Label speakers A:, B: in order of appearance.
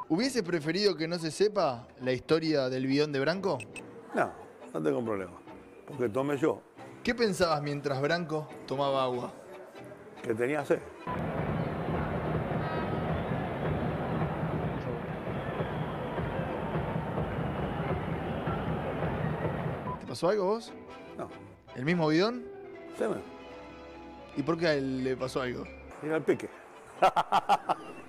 A: ¿Hubiese preferido que no se sepa la historia del bidón de Branco?
B: No, no tengo problema. Porque tomé yo,
A: ¿Qué pensabas mientras Branco tomaba agua?
B: que tenía sed.
A: ¿Te pasó algo vos?
B: No,
A: ¿El mismo bidón?
B: se me.
A: ¿Y por qué a él le pasó algo?
B: Mira el pique.